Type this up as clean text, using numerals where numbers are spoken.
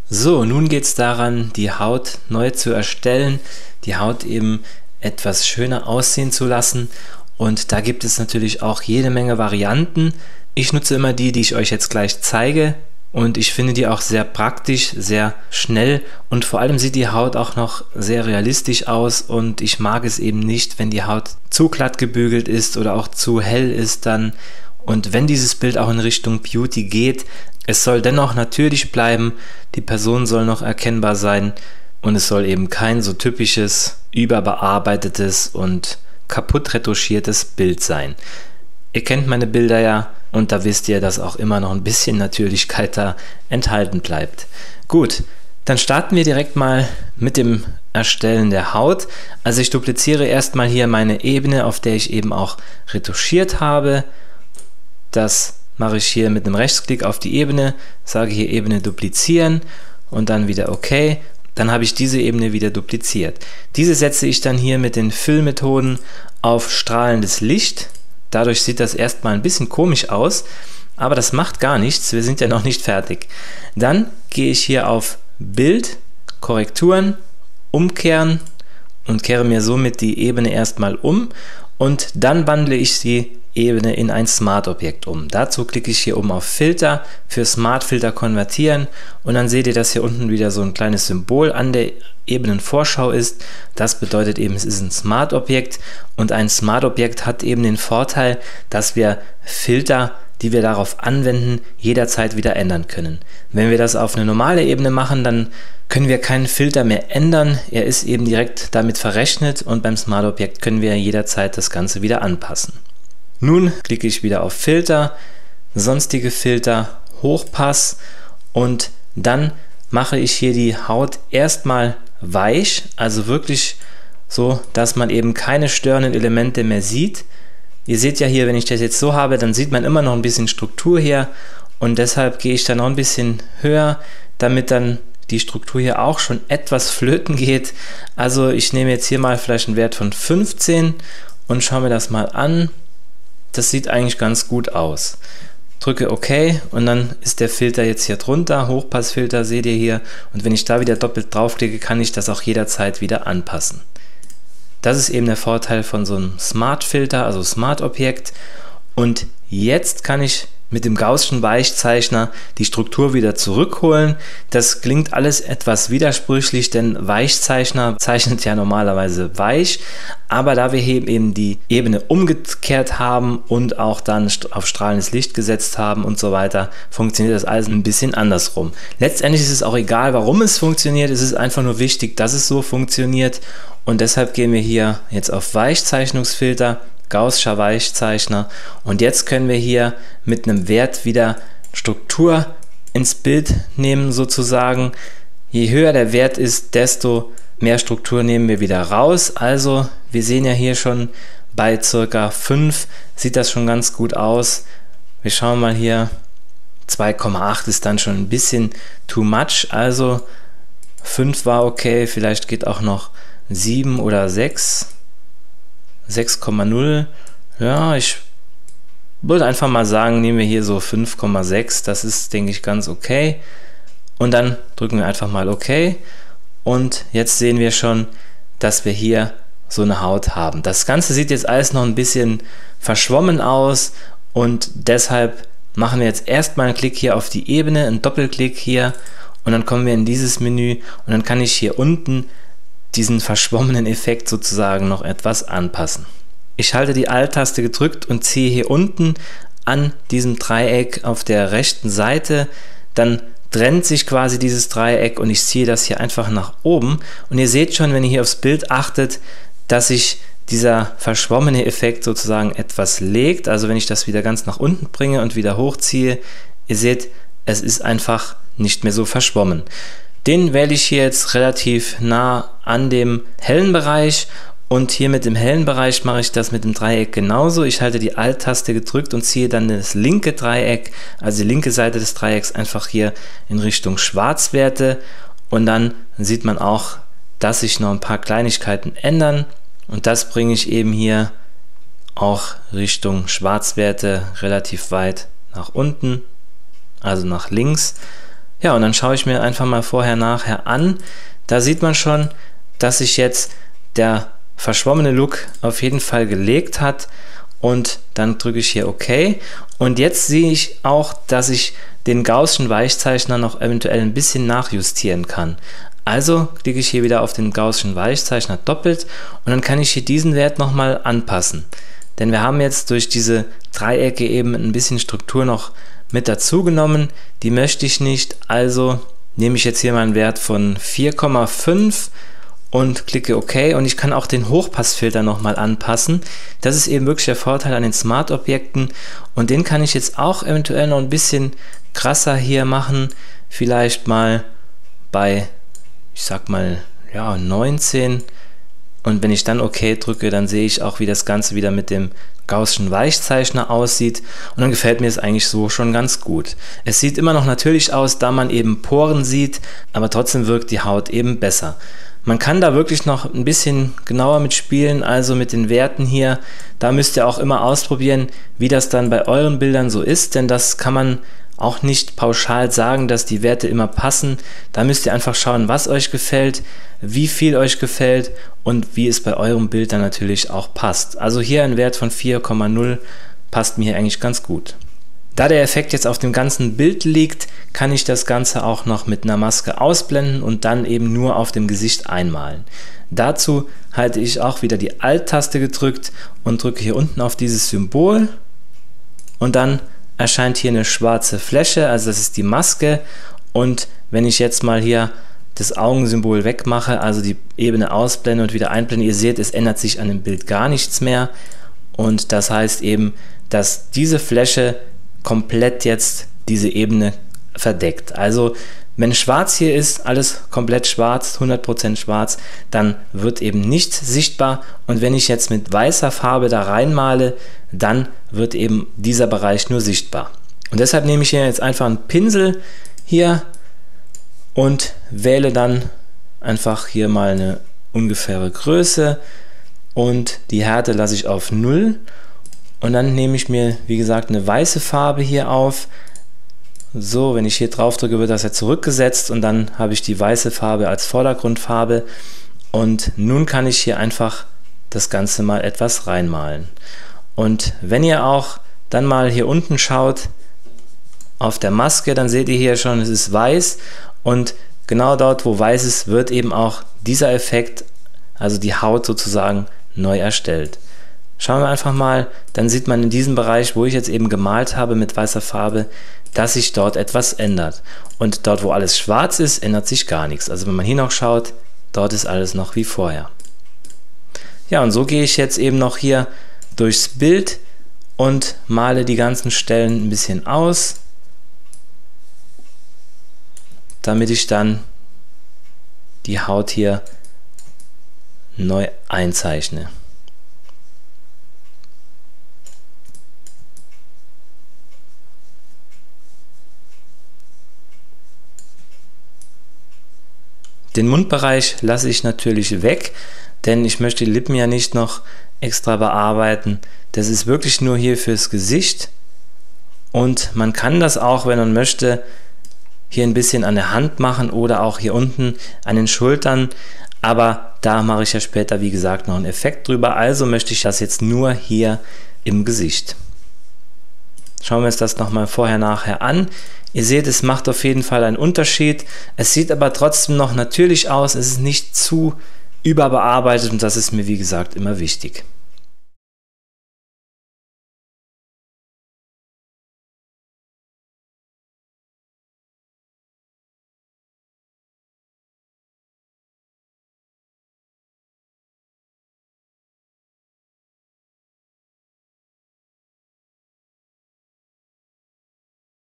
So, nun geht es daran, die Haut neu zu erstellen, die Haut eben etwas schöner aussehen zu lassen, und da gibt es natürlich auch jede Menge Varianten. Ich nutze immer die ich euch jetzt gleich zeige, und ich finde die auch sehr praktisch, sehr schnell, und vor allem sieht die Haut auch noch sehr realistisch aus, und ich mag es eben nicht, wenn die Haut zu glatt gebügelt ist oder auch zu hell ist dann. Und wenn dieses Bild auch in Richtung Beauty geht, es soll dennoch natürlich bleiben, die Person soll noch erkennbar sein und es soll eben kein so typisches, überbearbeitetes und kaputt retuschiertes Bild sein. Ihr kennt meine Bilder ja, und da wisst ihr, dass auch immer noch ein bisschen Natürlichkeit da enthalten bleibt. Gut, dann starten wir direkt mal mit dem Erstellen der Haut. Also ich dupliziere erstmal hier meine Ebene, auf der ich eben auch retuschiert habe. Das mache ich hier mit einem Rechtsklick auf die Ebene, sage hier Ebene duplizieren und dann wieder OK. Dann habe ich diese Ebene wieder dupliziert. Diese setze ich dann hier mit den Füllmethoden auf strahlendes Licht. Dadurch sieht das erstmal ein bisschen komisch aus, aber das macht gar nichts, wir sind ja noch nicht fertig. Dann gehe ich hier auf Bild, Korrekturen, Umkehren und kehre mir somit die Ebene erstmal um, und dann wandle ich die Ebene in ein Smart-Objekt um. Dazu klicke ich hier oben auf Filter, für Smart-Filter konvertieren, und dann seht ihr, dass hier unten wieder so ein kleines Symbol an der Ebenenvorschau ist. Das bedeutet eben, es ist ein Smart-Objekt, und ein Smart-Objekt hat eben den Vorteil, dass wir Filter, die wir darauf anwenden, jederzeit wieder ändern können. Wenn wir das auf eine normale Ebene machen, dann können wir keinen Filter mehr ändern. Er ist eben direkt damit verrechnet, und beim Smart-Objekt können wir jederzeit das Ganze wieder anpassen. Nun klicke ich wieder auf Filter, sonstige Filter, Hochpass, und dann mache ich hier die Haut erstmal weich, also wirklich so, dass man eben keine störenden Elemente mehr sieht. Ihr seht ja hier, wenn ich das jetzt so habe, dann sieht man immer noch ein bisschen Struktur hier, und deshalb gehe ich da noch ein bisschen höher, damit dann die Struktur hier auch schon etwas flöten geht. Also ich nehme jetzt hier mal vielleicht einen Wert von 15 und schaue mir das mal an. Das sieht eigentlich ganz gut aus. Drücke OK, und dann ist der Filter jetzt hier drunter, Hochpassfilter seht ihr hier, und wenn ich da wieder doppelt draufklicke, kann ich das auch jederzeit wieder anpassen. Das ist eben der Vorteil von so einem Smart-Filter, also Smart-Objekt, und jetzt kann ich mit dem Gaußschen Weichzeichner die Struktur wieder zurückholen. Das klingt alles etwas widersprüchlich, denn Weichzeichner zeichnet ja normalerweise weich, aber da wir hier eben die Ebene umgekehrt haben und auch dann auf strahlendes Licht gesetzt haben und so weiter, funktioniert das alles ein bisschen andersrum. Letztendlich ist es auch egal, warum es funktioniert, es ist einfach nur wichtig, dass es so funktioniert, und deshalb gehen wir hier jetzt auf Weichzeichnungsfilter, Gaußscher Weichzeichner, und jetzt können wir hier mit einem Wert wieder Struktur ins Bild nehmen sozusagen. Je höher der Wert ist, desto mehr Struktur nehmen wir wieder raus. Also wir sehen ja hier schon bei ca. 5 sieht das schon ganz gut aus. Wir schauen mal hier, 2,8 ist dann schon ein bisschen too much, also 5 war okay, vielleicht geht auch noch 7 oder 6. 6,0, ja, ich würde einfach mal sagen, nehmen wir hier so 5,6, das ist, denke ich, ganz okay, und dann drücken wir einfach mal OK, und jetzt sehen wir schon, dass wir hier so eine Haut haben. Das Ganze sieht jetzt alles noch ein bisschen verschwommen aus, und deshalb machen wir jetzt erstmal einen Klick hier auf die Ebene, einen Doppelklick hier, und dann kommen wir in dieses Menü, und dann kann ich hier unten diesen verschwommenen Effekt sozusagen noch etwas anpassen. Ich halte die Alt-Taste gedrückt und ziehe hier unten an diesem Dreieck auf der rechten Seite, dann trennt sich quasi dieses Dreieck, und ich ziehe das hier einfach nach oben, und ihr seht schon, wenn ihr hier aufs Bild achtet, dass sich dieser verschwommene Effekt sozusagen etwas legt. Also wenn ich das wieder ganz nach unten bringe und wieder hochziehe, ihr seht, es ist einfach nicht mehr so verschwommen. Den wähle ich hier jetzt relativ nah an dem hellen Bereich, und hier mit dem hellen Bereich mache ich das mit dem Dreieck genauso. Ich halte die Alt-Taste gedrückt und ziehe dann das linke Dreieck, also die linke Seite des Dreiecks, einfach hier in Richtung Schwarzwerte, und dann sieht man auch, dass sich noch ein paar Kleinigkeiten ändern, und das bringe ich eben hier auch Richtung Schwarzwerte relativ weit nach unten, also nach links. Ja, und dann schaue ich mir einfach mal vorher nachher an. Da sieht man schon, dass sich jetzt der verschwommene Look auf jeden Fall gelegt hat. Und dann drücke ich hier OK. Und jetzt sehe ich auch, dass ich den Gaußschen Weichzeichner noch eventuell ein bisschen nachjustieren kann. Also klicke ich hier wieder auf den Gaußschen Weichzeichner doppelt und dann kann ich hier diesen Wert nochmal anpassen. Denn wir haben jetzt durch diese Dreiecke eben ein bisschen Struktur noch mit dazu genommen. Die möchte ich nicht, also nehme ich jetzt hier mal einen Wert von 4,5 und klicke OK, und ich kann auch den Hochpassfilter nochmal anpassen. Das ist eben wirklich der Vorteil an den Smart-Objekten, und den kann ich jetzt auch eventuell noch ein bisschen krasser hier machen, vielleicht mal bei, ich sag mal, ja, 19, und wenn ich dann OK drücke, dann sehe ich auch, wie das Ganze wieder mit dem Gaußschen Weichzeichner aussieht, und dann gefällt mir es eigentlich so schon ganz gut. Es sieht immer noch natürlich aus, da man eben Poren sieht, aber trotzdem wirkt die Haut eben besser. Man kann da wirklich noch ein bisschen genauer mitspielen, also mit den Werten hier. Da müsst ihr auch immer ausprobieren, wie das dann bei euren Bildern so ist, denn das kann man auch nicht pauschal sagen, dass die Werte immer passen. Da müsst ihr einfach schauen, was euch gefällt, wie viel euch gefällt und wie es bei eurem Bild dann natürlich auch passt. Also hier ein Wert von 4,0 passt mir hier eigentlich ganz gut. Da der Effekt jetzt auf dem ganzen Bild liegt, kann ich das Ganze auch noch mit einer Maske ausblenden und dann eben nur auf dem Gesicht einmalen. Dazu halte ich auch wieder die Alt-Taste gedrückt und drücke hier unten auf dieses Symbol, und dann erscheint hier eine schwarze Fläche, also das ist die Maske, und wenn ich jetzt mal hier das Augensymbol wegmache, also die Ebene ausblende und wieder einblende, ihr seht, es ändert sich an dem Bild gar nichts mehr, und das heißt eben, dass diese Fläche komplett jetzt diese Ebene verdeckt. Also wenn schwarz hier ist, alles komplett schwarz, 100% schwarz, dann wird eben nichts sichtbar, und wenn ich jetzt mit weißer Farbe da reinmale, dann wird eben dieser Bereich nur sichtbar. Und deshalb nehme ich hier jetzt einfach einen Pinsel hier und wähle dann einfach hier mal eine ungefähre Größe, und die Härte lasse ich auf 0. Und dann nehme ich mir, wie gesagt, eine weiße Farbe hier auf. So, wenn ich hier drauf drücke, wird das ja zurückgesetzt, und dann habe ich die weiße Farbe als Vordergrundfarbe. Und nun kann ich hier einfach das Ganze mal etwas reinmalen. Und wenn ihr auch dann mal hier unten schaut auf der Maske, dann seht ihr hier schon, es ist weiß, und genau dort, wo weiß ist, wird eben auch dieser Effekt, also die Haut sozusagen, neu erstellt. Schauen wir einfach mal, dann sieht man in diesem Bereich, wo ich jetzt eben gemalt habe mit weißer Farbe, dass sich dort etwas ändert. Und dort, wo alles schwarz ist, ändert sich gar nichts. Also wenn man hier noch schaut, dort ist alles noch wie vorher. Ja, und so gehe ich jetzt eben noch hier durchs Bild und male die ganzen Stellen ein bisschen aus, damit ich dann die Haut hier neu einzeichne. Den Mundbereich lasse ich natürlich weg, denn ich möchte die Lippen ja nicht noch extra bearbeiten. Das ist wirklich nur hier fürs Gesicht, und man kann das auch, wenn man möchte, hier ein bisschen an der Hand machen oder auch hier unten an den Schultern, aber da mache ich ja später, wie gesagt, noch einen Effekt drüber, also möchte ich das jetzt nur hier im Gesicht. Schauen wir uns das nochmal vorher nachher an. Ihr seht, es macht auf jeden Fall einen Unterschied. Es sieht aber trotzdem noch natürlich aus. Es ist nicht zu überbearbeitet, und das ist mir, wie gesagt, immer wichtig.